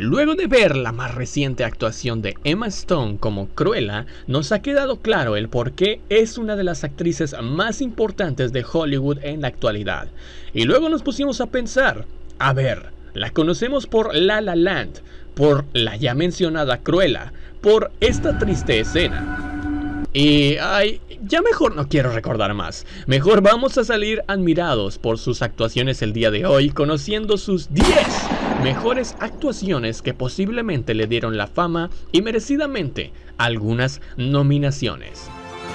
Luego de ver la más reciente actuación de Emma Stone como Cruella, nos ha quedado claro el por qué es una de las actrices más importantes de Hollywood en la actualidad. Y luego nos pusimos a pensar, a ver, la conocemos por La La Land, por la ya mencionada Cruella, por esta triste escena. Y ya mejor no quiero recordar más. Mejor vamos a salir admirados por sus actuaciones el día de hoy, conociendo sus 10 mejores actuaciones que posiblemente le dieron la fama y merecidamente algunas nominaciones.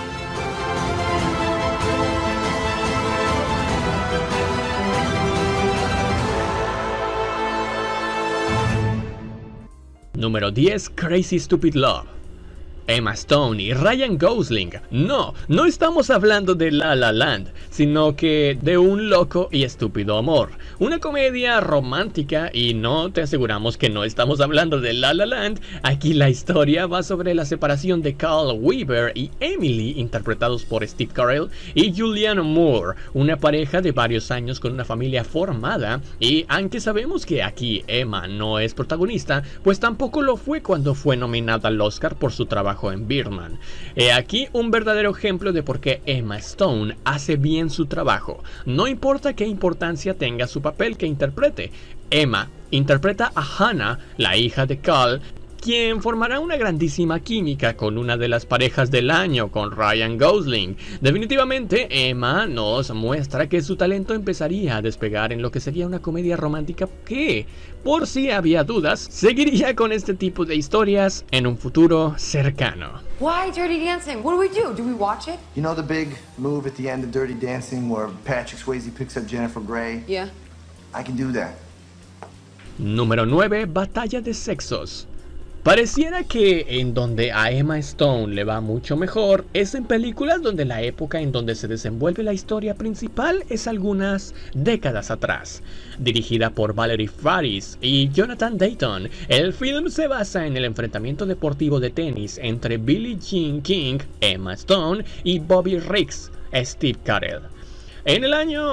Número 10, Crazy Stupid Love. Emma Stone y Ryan Gosling. No estamos hablando de La La Land, sino que de un loco y estúpido amor. Una comedia romántica, y no te aseguramos que no estamos hablando de La La Land. Aquí la historia va sobre la separación de Carl Weaver y Emily, interpretados por Steve Carell y Julianne Moore, una pareja de varios años con una familia formada. Y aunque sabemos que aquí Emma no es protagonista, pues tampoco lo fue cuando fue nominada al Oscar por su trabajo en Birdman. He aquí un verdadero ejemplo de por qué Emma Stone hace bien su trabajo. No importa qué importancia tenga su papel que interprete. Emma interpreta a Hannah, la hija de Carl, quien formará una grandísima química con una de las parejas del año, con Ryan Gosling. Definitivamente, Emma nos muestra que su talento empezaría a despegar en lo que sería una comedia romántica que, por si había dudas, seguiría con este tipo de historias en un futuro cercano. Why Dirty Dancing? What do we do? Do we watch it? You know the big move at the end of Dirty Dancing where Patrick Swayze picks up Jennifer Grey? Yeah. I can do that. Número 9, Batalla de Sexos. Pareciera que en donde a Emma Stone le va mucho mejor es en películas donde la época en donde se desenvuelve la historia principal es algunas décadas atrás. Dirigida por Valerie Faris y Jonathan Dayton, el film se basa en el enfrentamiento deportivo de tenis entre Billie Jean King, Emma Stone, y Bobby Riggs, Steve Carell. En el año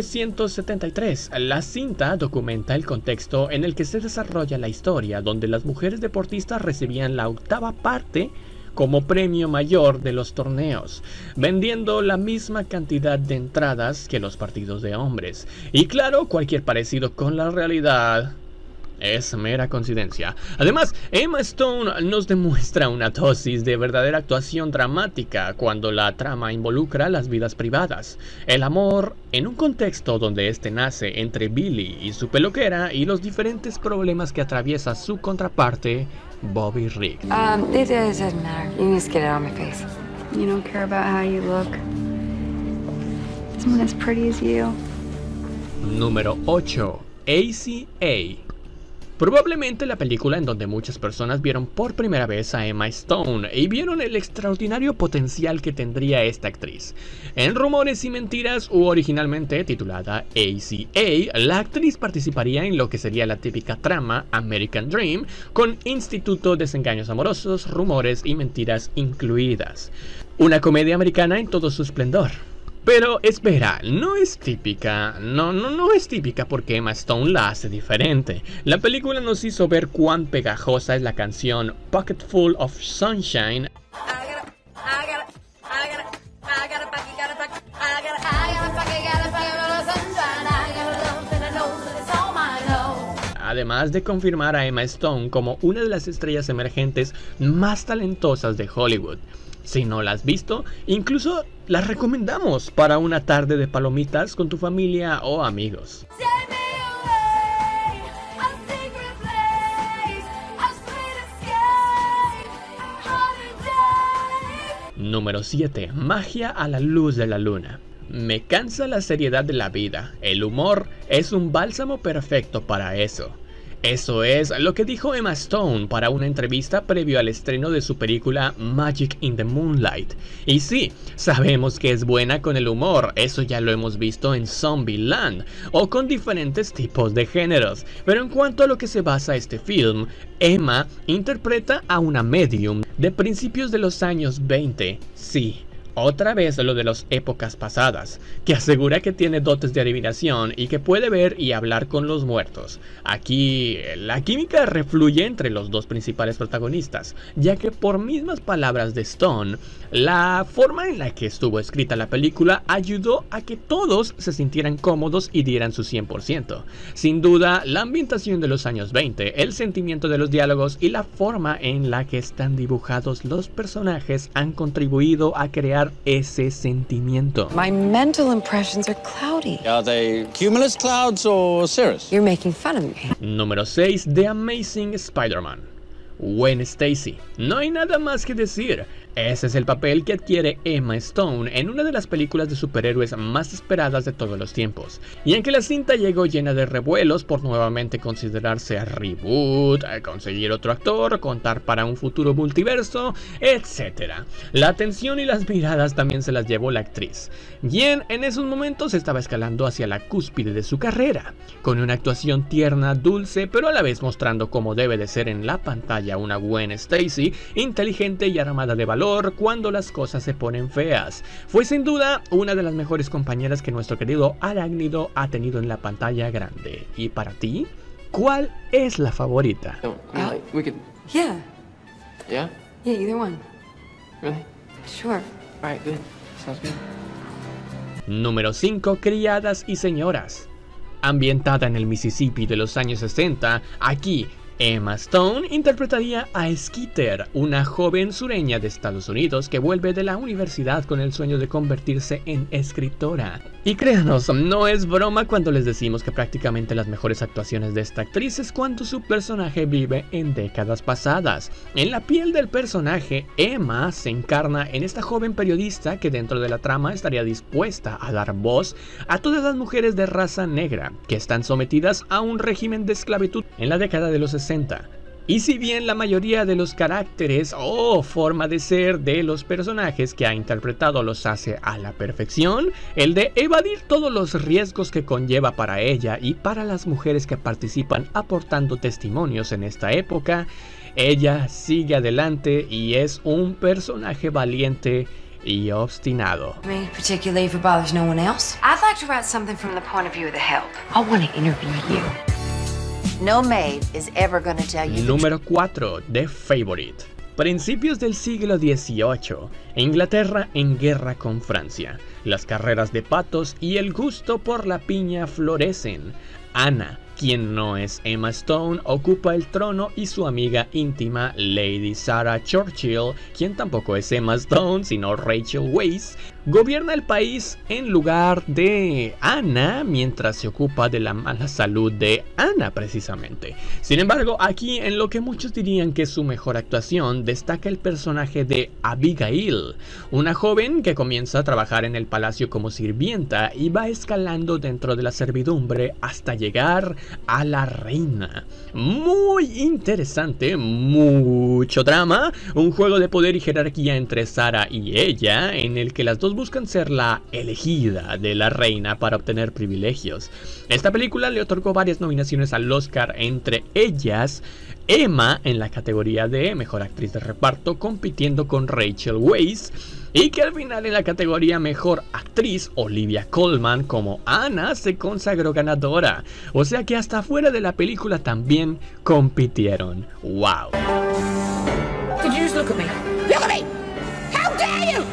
1973, la cinta documenta el contexto en el que se desarrolla la historia, donde las mujeres deportistas recibían la octava parte como premio mayor de los torneos, vendiendo la misma cantidad de entradas que los partidos de hombres. Y claro, cualquier parecido con la realidad es mera coincidencia. Además, Emma Stone nos demuestra una dosis de verdadera actuación dramática cuando la trama involucra las vidas privadas, el amor en un contexto donde este nace entre Billy y su peluquera y los diferentes problemas que atraviesa su contraparte, Bobby Riggs. It doesn't matter. You need to get it on my face. You don't care about how you look. Someone as pretty as you. Número 8. ACA. Probablemente la película en donde muchas personas vieron por primera vez a Emma Stone y vieron el extraordinario potencial que tendría esta actriz. En Rumores y Mentiras, u originalmente titulada ACA, la actriz participaría en lo que sería la típica trama American Dream, con Instituto Desengaños Amorosos, Rumores y Mentiras incluidas. Una comedia americana en todo su esplendor. Pero espera, no es típica porque Emma Stone la hace diferente. La película nos hizo ver cuán pegajosa es la canción Pocket Full of Sunshine, además de confirmar a Emma Stone como una de las estrellas emergentes más talentosas de Hollywood. Si no la has visto, incluso la recomendamos para una tarde de palomitas con tu familia o amigos. Número 7. Magia a la luz de la luna. Me cansa la seriedad de la vida. El humor es un bálsamo perfecto para eso. Eso es lo que dijo Emma Stone para una entrevista previo al estreno de su película Magic in the Moonlight. Y sí, sabemos que es buena con el humor, eso ya lo hemos visto en Zombieland, o con diferentes tipos de géneros. Pero en cuanto a lo que se basa este film, Emma interpreta a una medium de principios de los años 20, sí, Otra vez lo de las épocas pasadas, que asegura que tiene dotes de adivinación y que puede ver y hablar con los muertos. Aquí la química refluye entre los dos principales protagonistas, ya que por mismas palabras de Stone, la forma en la que estuvo escrita la película ayudó a que todos se sintieran cómodos y dieran su 100%. Sin duda, la ambientación de los años 20, el sentimiento de los diálogos y la forma en la que están dibujados los personajes han contribuido a crear ese sentimiento. My mental impressions are cloudy. Are they cumulus clouds or cirrus? You're making fun of me. Número 6. The Amazing Spider-Man. Gwen Stacy. No hay nada más que decir. Ese es el papel que adquiere Emma Stone en una de las películas de superhéroes más esperadas de todos los tiempos, y en que la cinta llegó llena de revuelos por nuevamente considerarse reboot, conseguir otro actor, contar para un futuro multiverso, etc. La atención y las miradas también se las llevó la actriz, quien en esos momentos estaba escalando hacia la cúspide de su carrera, con una actuación tierna, dulce, pero a la vez mostrando cómo debe de ser en la pantalla una Gwen Stacy, inteligente y armada de valor cuando las cosas se ponen feas. Fue sin duda una de las mejores compañeras que nuestro querido Arácnido ha tenido en la pantalla grande. ¿Y para ti? ¿Cuál es la favorita? We could. Yeah. Yeah? Yeah, either one. Really? Sure. Alright, good. Sounds good. Número 5. Criadas y señoras. Ambientada en el Mississippi de los años 60, aquí Emma Stone interpretaría a Skeeter, una joven sureña de Estados Unidos que vuelve de la universidad con el sueño de convertirse en escritora. Y créanos, no es broma cuando les decimos que prácticamente las mejores actuaciones de esta actriz es cuando su personaje vive en décadas pasadas. En la piel del personaje, Emma se encarna en esta joven periodista que dentro de la trama estaría dispuesta a dar voz a todas las mujeres de raza negra que están sometidas a un régimen de esclavitud en la década de los 60. Y si bien la mayoría de los caracteres o forma de ser de los personajes que ha interpretado los hace a la perfección, el de evadir todos los riesgos que conlleva para ella y para las mujeres que participan aportando testimonios en esta época, ella sigue adelante y es un personaje valiente y obstinado. Me, particularly if it bothers no one else. I'd like to write something from the point of view of the help. I want to interview you. No maid is ever gonna tell you. Número 4. The Favorite. Principios del siglo XVIII. Inglaterra en guerra con Francia. Las carreras de patos y el gusto por la piña florecen. Ana, quien no es Emma Stone, ocupa el trono y su amiga íntima Lady Sarah Churchill, quien tampoco es Emma Stone sino Rachel Weisz, gobierna el país en lugar de Ana mientras se ocupa de la mala salud de Ana precisamente. Sin embargo, aquí en lo que muchos dirían que es su mejor actuación destaca el personaje de Abigail, una joven que comienza a trabajar en el palacio como sirvienta y va escalando dentro de la servidumbre hasta llegar a la reina. Muy interesante, mucho drama, un juego de poder y jerarquía entre Sarah y ella, en el que las dos buscan ser la elegida de la reina para obtener privilegios. Esta película le otorgó varias nominaciones al Oscar, entre ellas Emma en la categoría de Mejor Actriz de Reparto, compitiendo con Rachel Weisz, y que al final en la categoría Mejor Actriz, Olivia Colman como Ana se consagró ganadora. O sea que hasta fuera de la película también compitieron. ¡Wow! Did you just look at me? Look at me! How dare you!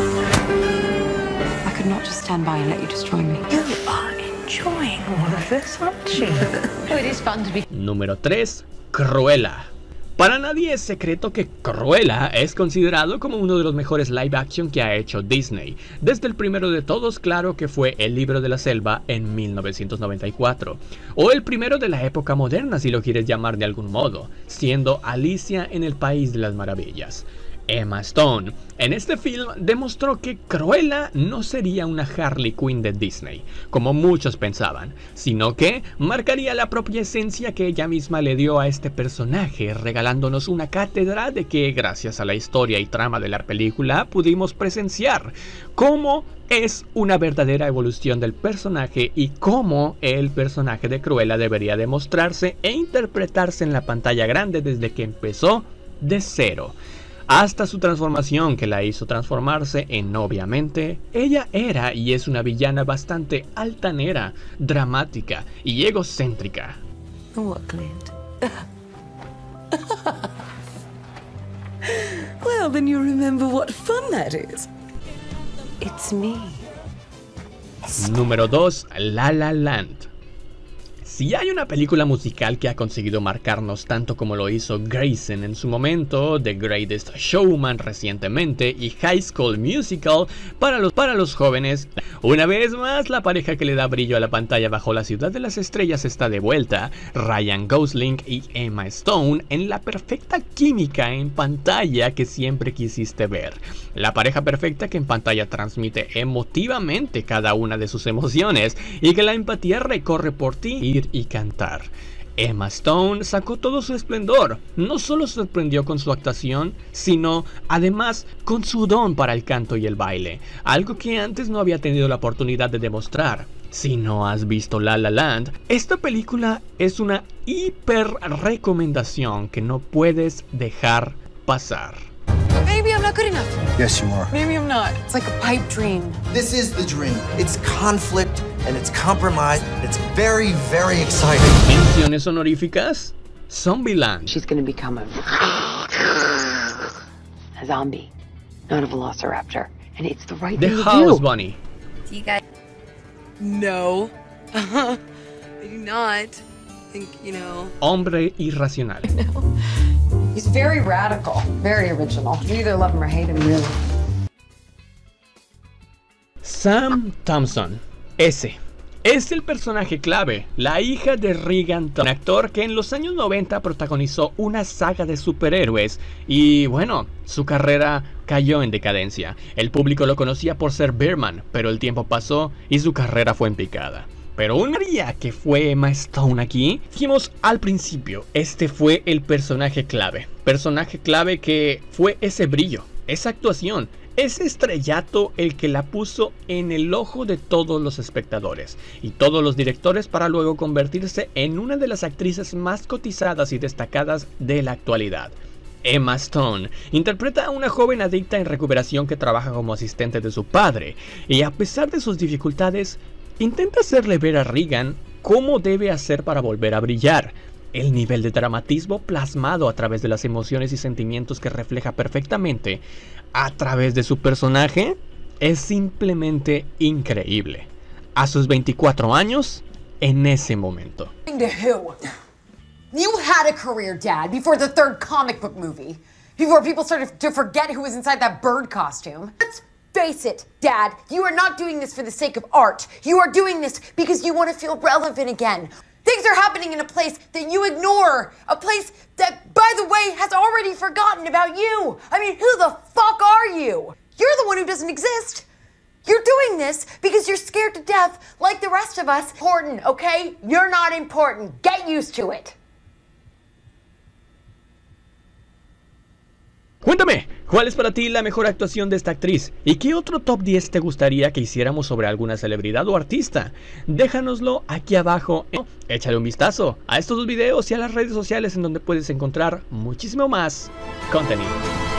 I could not just stand by and let you destroy me. You are enjoying all of this, aren't you? Oh, it is fun to be. Número 3. Cruella. Para nadie es secreto que Cruella es considerado como uno de los mejores live action que ha hecho Disney. Desde el primero de todos, claro que fue El Libro de la Selva en 1994. O el primero de la época moderna, si lo quieres llamar de algún modo, siendo Alicia en el País de las Maravillas. Emma Stone en este film demostró que Cruella no sería una Harley Quinn de Disney, como muchos pensaban, sino que marcaría la propia esencia que ella misma le dio a este personaje, regalándonos una cátedra de que, gracias a la historia y trama de la película, pudimos presenciar cómo es una verdadera evolución del personaje y cómo el personaje de Cruella debería demostrarse e interpretarse en la pantalla grande desde que empezó de cero. hasta su transformación que la hizo transformarse en, obviamente, ella era y es una villana bastante altanera, dramática y egocéntrica. What, Clint? Well, then you remember what fun that is. It's me. Número 2. La La Land. Si hay una película musical que ha conseguido marcarnos tanto como lo hizo Grayson en su momento, The Greatest Showman recientemente y High School Musical para los jóvenes, una vez más la pareja que le da brillo a la pantalla bajo la ciudad de las estrellas está de vuelta, Ryan Gosling y Emma Stone en la perfecta química en pantalla que siempre quisiste ver. La pareja perfecta que en pantalla transmite emotivamente cada una de sus emociones y que la empatía recorre por ti y cantar. Emma Stone sacó todo su esplendor, no solo sorprendió con su actuación, sino además con su don para el canto y el baile, algo que antes no había tenido la oportunidad de demostrar. Si no has visto La La Land, esta película es una hiper recomendación que no puedes dejar pasar. Maybe I'm not good enough. Yes, you are. Maybe I'm not. It's like a pipe dream. This is the dream. It's conflict and it's compromise. It's very, very exciting. Menciones honoríficas: Zombieland, She's gonna become a zombie, not a velociraptor. And it's the right The thing to House do. Bunny, Do you guys? No. I do not think, Hombre Irracional, He's very radical, very original. You either love him or hate him, really. Sam Thompson. Ese es el personaje clave, la hija de Regan Thompson, un actor que en los años 90 protagonizó una saga de superhéroes y bueno, su carrera cayó en decadencia. El público lo conocía por ser Birdman, pero el tiempo pasó y su carrera fue en picada. Pero un día que fue Emma Stone aquí, dijimos al principio, este fue el personaje clave que fue ese brillo, esa actuación, ese estrellato el que la puso en el ojo de todos los espectadores y todos los directores para luego convertirse en una de las actrices más cotizadas y destacadas de la actualidad. Emma Stone interpreta a una joven adicta en recuperación que trabaja como asistente de su padre y a pesar de sus dificultades, intenta hacerle ver a Regan cómo debe hacer para volver a brillar. El nivel de dramatismo plasmado a través de las emociones y sentimientos que refleja perfectamente a través de su personaje es simplemente increíble. A sus 24 años, en ese momento. To who? You had a career, Dad, before the third comic book movie. Before people started to forget who was inside that bird costume. Let's face it, Dad, you are not doing this for the sake of art. You are doing this because you want to feel relevant again. Things are happening in a place that you ignore. A place that, by the way, has already forgotten about you. I mean, who the fuck are you? You're the one who doesn't exist. You're doing this because you're scared to death like the rest of us. Important, okay? You're not important. Get used to it. Cuéntame, ¿cuál es para ti la mejor actuación de esta actriz? ¿Y qué otro top 10 te gustaría que hiciéramos sobre alguna celebridad o artista? Déjanoslo aquí abajo. Échale un vistazo a estos dos videos y a las redes sociales en donde puedes encontrar muchísimo más contenido.